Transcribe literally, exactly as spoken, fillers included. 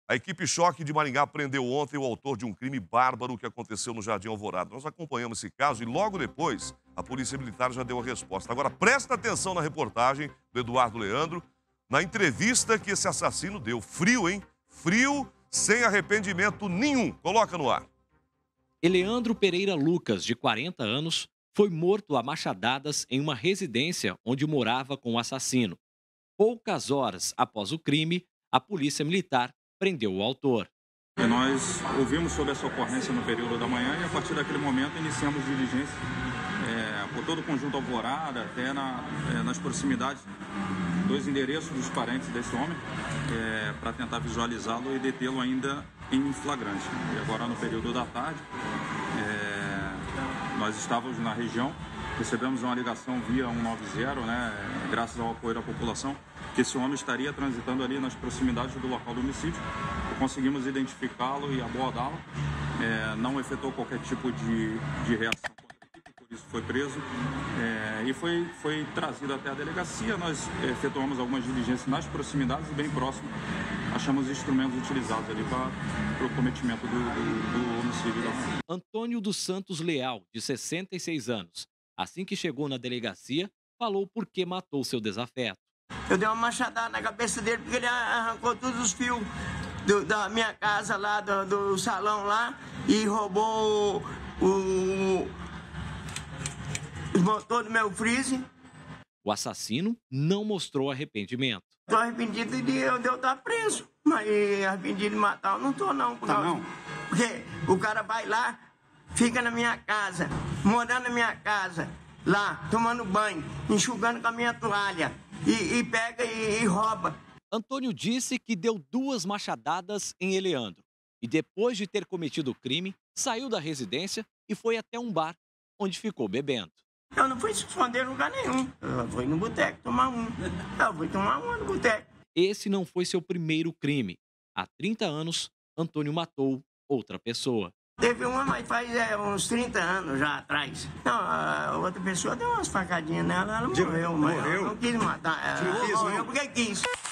A equipe Choque de Maringá prendeu ontem o autor de um crime bárbaro que aconteceu no Jardim Alvorada. Nós acompanhamos esse caso e logo depois a Polícia Militar já deu a resposta. Agora presta atenção na reportagem do Eduardo Leandro, na entrevista que esse assassino deu. Frio, hein? Frio, sem arrependimento nenhum. Coloca no ar. Eleandro Pereira Lucas, de quarenta anos, foi morto a machadadas em uma residência onde morava com o assassino. Poucas horas após o crime, a Polícia Militar prendeu o autor. E nós ouvimos sobre essa ocorrência no período da manhã e a partir daquele momento iniciamos diligência é, por todo o conjunto Alvorada, até na, é, nas proximidades dos endereços dos parentes desse homem, é, para tentar visualizá-lo e detê-lo ainda em flagrante. E agora no período da tarde, é, nós estávamos na região, recebemos uma ligação via cento e noventa, né, graças ao apoio da população, que esse homem estaria transitando ali nas proximidades do local do homicídio. Conseguimos identificá-lo e abordá-lo. É, não efetuou qualquer tipo de, de reação contra a equipe, por isso foi preso. É, e foi, foi trazido até a delegacia. Nós efetuamos algumas diligências nas proximidades e bem próximo achamos instrumentos utilizados ali para o cometimento do, do, do homicídio da mãe. Antônio dos Santos Leal, de sessenta e seis anos, assim que chegou na delegacia, falou por que matou seu desafeto. Eu dei uma machadada na cabeça dele porque ele arrancou todos os fios do, da minha casa lá, do, do salão lá, e roubou o, o motor do meu freezer. O assassino não mostrou arrependimento. Estou arrependido de eu, de eu estar preso, mas arrependido de matar eu não estou não. Por tá não. Porque o cara vai lá, fica na minha casa, morando na minha casa, lá, tomando banho, enxugando com a minha toalha, e, e pega e, e rouba. Antônio disse que deu duas machadadas em Eleandro e depois de ter cometido o crime, saiu da residência e foi até um bar, onde ficou bebendo. Eu não fui se esconder em lugar nenhum. Eu fui no boteco tomar um. Eu fui tomar um no boteco. Esse não foi seu primeiro crime. Há trinta anos, Antônio matou outra pessoa. Teve uma, mas faz é, uns trinta anos já atrás. Não, a outra pessoa deu umas facadinhas nela, ela morreu, mas morreu? eu não quis matar. Ela Não quis, morreu não? porque quis.